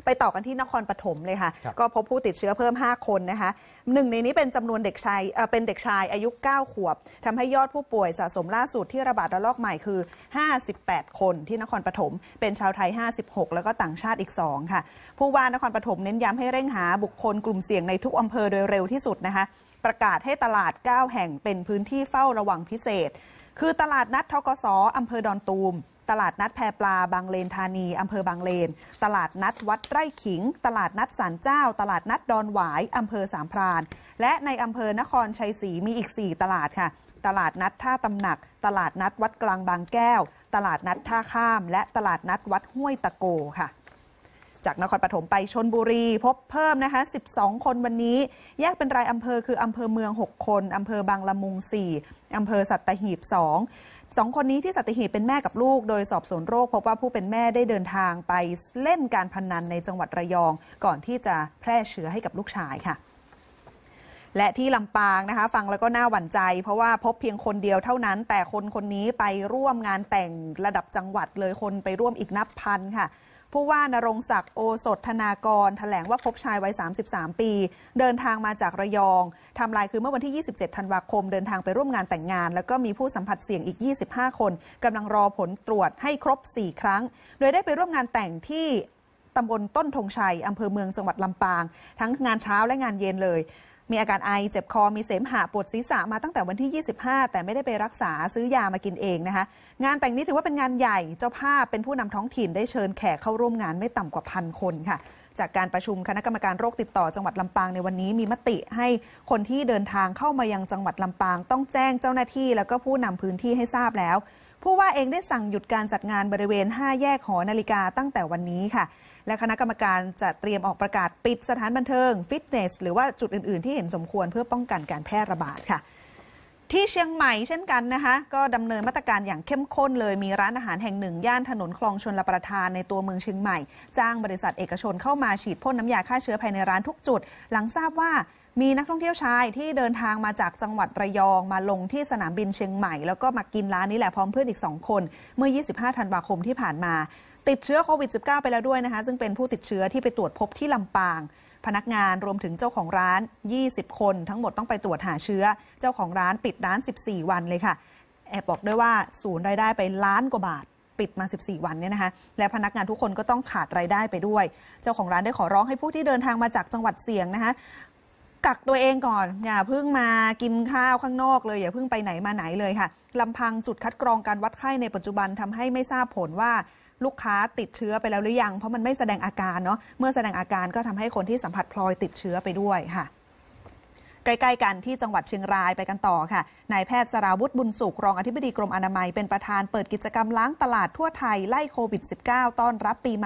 ต่อกันที่นครปฐมเลยค่ะก็พบผู้ติดเชื้อเพิ่ม5คนนะคะหนึ่งในนี้เป็นจำนวนเด็กชายอายุ9 ขวบทำให้ยอดผู้ป่วยสะสมล่าสุดที่ระบาดระลอกใหม่คือ58 คนที่นครปฐมเป็นชาวไทย56แล้วก็ต่างชาติอีก2ค่ะผู้ว่านครปฐมเน้นย้ำให้เร่งหาบุคคลกลุ่มเสี่ยงในทุกอำเภอโดยเร็วที่สุดนะคะประกาศให้ตลาด9แห่งเป็นพื้นที่เฝ้าระวังพิเศษคือตลาดนัดทกส.อำเภอดอนตูมตลาดนัดแพปลาบางเลนธานีอำเภอบางเลนตลาดนัดวัดไร่ขิงตลาดนัดศาลเจ้าตลาดนัดดอนหวายอำเภอสามพรานและในอำเภอนครชัยศรีมีอีก4ตลาดค่ะตลาดนัดท่าตำหนักตลาดนัดวัดกลางบางแก้วตลาดนัดท่าข้ามและตลาดนัดวัดห้วยตะโกค่ะจากนครปฐมไปชลบุรีพบเพิ่มนะคะ12คนวันนี้แยกเป็นรายอำเภอคืออำเภอเมือง6คนอำเภอบางละมุง4อำเภอสัตหีบ2คนนี้ที่สัตหีบเป็นแม่กับลูกโดยสอบสวนโรคพบว่าผู้เป็นแม่ได้เดินทางไปเล่นการพนันในจังหวัดระยองก่อนที่จะแพร่เชื้อให้กับลูกชายค่ะและที่ลำปางนะคะฟังแล้วก็น่าหวั่นใจเพราะว่าพบเพียงคนเดียวเท่านั้นแต่คนนี้ไปร่วมงานแต่งระดับจังหวัดเลยคนไปร่วมอีกนับพันค่ะผู้ว่านรงศักดิ์โอสถธนากรแถลงว่าพบชายวัย33 ปีเดินทางมาจากระยองไทม์ไลน์คือเมื่อวันที่27 ธันวาคมเดินทางไปร่วมงานแต่งงานแล้วก็มีผู้สัมผัสเสี่ยงอีก25 คนกำลังรอผลตรวจให้ครบ4 ครั้งโดยได้ไปร่วมงานแต่งที่ตำบลต้นธงชัยอำเภอเมืองจังหวัดลำปางทั้งงานเช้าและงานเย็นเลยมีอาการไอเจ็บคอมีเสมหะปวดศีรษะมาตั้งแต่วันที่25แต่ไม่ได้ไปรักษาซื้อยามากินเองนะคะงานแต่งนี้ถือว่าเป็นงานใหญ่เจ้าภาพเป็นผู้นำท้องถิ่นได้เชิญแขกเข้าร่วมงานไม่ต่ำกว่า1,000 คนค่ะจากการประชุมคณะกรรมการโรคติดต่อจังหวัดลำปางในวันนี้มีมติให้คนที่เดินทางเข้ามายังจังหวัดลำปางต้องแจ้งเจ้าหน้าที่แล้วก็ผู้นำพื้นที่ให้ทราบแล้วผู้ว่าเองได้สั่งหยุดการจัดงานบริเวณ5แยกหอนาฬิกาตั้งแต่วันนี้ค่ะและคณะกรรมการจะเตรียมออกประกาศปิดสถานบันเทิงฟิตเนสหรือว่าจุดอื่นๆที่เห็นสมควรเพื่อป้องกันการแพร่ระบาดค่ะที่เชียงใหม่เช่นกันนะคะก็ดำเนินมาตรการอย่างเข้มข้นเลยมีร้านอาหารแห่งหนึ่งย่านถนนคลองชลประทานในตัวเมืองเชียงใหม่จ้างบริษัทเอกชนเข้ามาฉีดพ่นน้ำยาฆ่าเชื้อภายในร้านทุกจุดหลังทราบว่ามีนักท่องเที่ยวชายที่เดินทางมาจากจังหวัดระยองมาลงที่สนามบินเชียงใหม่แล้วก็มากินร้านนี้แหละพร้อมเพื่อนอีก2 คนเมื่อ25 ธันวาคมที่ผ่านมาติดเชื้อโควิด -19 ไปแล้วด้วยนะคะซึ่งเป็นผู้ติดเชื้อที่ไปตรวจพบที่ลำปางพนักงานรวมถึงเจ้าของร้าน20 คนทั้งหมดต้องไปตรวจหาเชื้อเจ้าของร้านปิดร้าน14 วันเลยค่ะแอบบอกด้วยว่าสูญรายได้ไป1 ล้านกว่าบาทปิดมา14 วันเนี่ยนะคะและพนักงานทุกคนก็ต้องขาดรายได้ไปด้วยเจ้าของร้านได้ขอร้องให้ผู้ที่เดินทางมาจากจังหวัดเสี่ยงนะคะกักตัวเองก่อนอย่าเพิ่งมากินข้าวข้างนอกเลยอย่าเพิ่งไปไหนมาไหนเลยค่ะลำพังจุดคัดกรองการวัดไข้ในปัจจุบันทำให้ไม่ทราบผลว่าลูกค้าติดเชื้อไปแล้วหรือยังเพราะมันไม่แสดงอาการเนาะเมื่อแสดงอาการก็ทำให้คนที่สัมผัสพลอยติดเชื้อไปด้วยค่ะใกล้ๆกันที่จังหวัดเชียงรายไปกันต่อค่ะนายแพทย์สราวุฒิบุญสุขรองอธิบดีกรมอนามัยเป็นประธานเปิดกิจกรรมล้างตลาดทั่วไทยไล่โควิด -19 ต้อนรับปีใหม่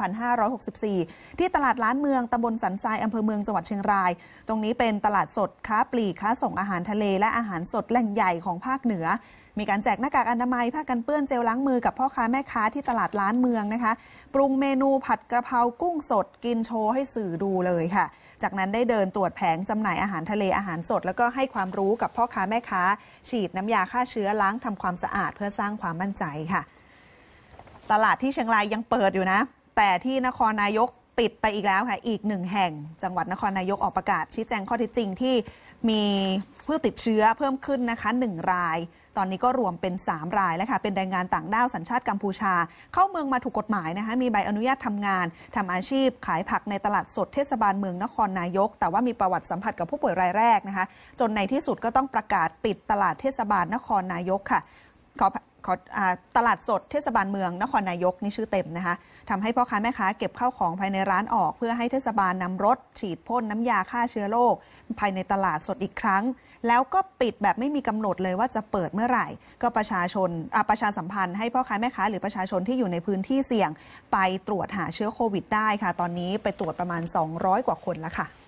2564 ที่ตลาดล้านเมืองตำบลสันทรายอำเภอเมืองจังหวัดเชียงรายตรงนี้เป็นตลาดสดค้าปลีกค้าส่งอาหารทะเลและอาหารสดแหล่งใหญ่ของภาคเหนือมีการแจกหน้ากากอนามัยผ้ากันเปื้อนเจลล้างมือกับพ่อค้าแม่ค้าที่ตลาดล้านเมืองนะคะปรุงเมนูผัดกระเพรากุ้งสดกินโชว์ให้สื่อดูเลยค่ะจากนั้นได้เดินตรวจแผงจำหน่ายอาหารทะเลอาหารสดแล้วก็ให้ความรู้กับพ่อค้าแม่ค้าฉีดน้ำยาฆ่าเชื้อล้างทำความสะอาดเพื่อสร้างความมั่นใจค่ะตลาดที่เชียงรายยังเปิดอยู่นะแต่ที่นครนายกปิดไปอีกแล้วค่ะอีก1 แห่งจังหวัดนครนายกออกประกาศชี้แจงข้อเท็จจริงที่มีผู้ติดเชื้อเพิ่มขึ้นนะคะ1 รายตอนนี้ก็รวมเป็น3 รายแล้วค่ะเป็นแรงงานต่างด้าวสัญชาติกัมพูชาเข้าเมืองมาถูกกฎหมายนะคะมีใบอนุญาตทำงานทำอาชีพขายผักในตลาดสดเทศบาลเมืองนครนายกแต่ว่ามีประวัติสัมผัสกับผู้ป่วยรายแรกนะคะจนในที่สุดก็ต้องประกาศปิดตลาดเทศบาลนครนายกค่ะตลาดสดเทศบาลเมืองนครนายกนี่ชื่อเต็มนะคะทำให้พ่อค้าแม่ค้าเก็บข้าวของภายในร้านออกเพื่อให้เทศบาลนำรถฉีดพ่นน้ำยาฆ่าเชื้อโรคภายในตลาดสดอีกครั้งแล้วก็ปิดแบบไม่มีกำหนดเลยว่าจะเปิดเมื่อไหร่ก็ประชาสัมพันธ์ให้พ่อค้าแม่ค้าหรือประชาชนที่อยู่ในพื้นที่เสี่ยงไปตรวจหาเชื้อโควิดได้ค่ะตอนนี้ไปตรวจประมาณ200 กว่าคนแล้วค่ะ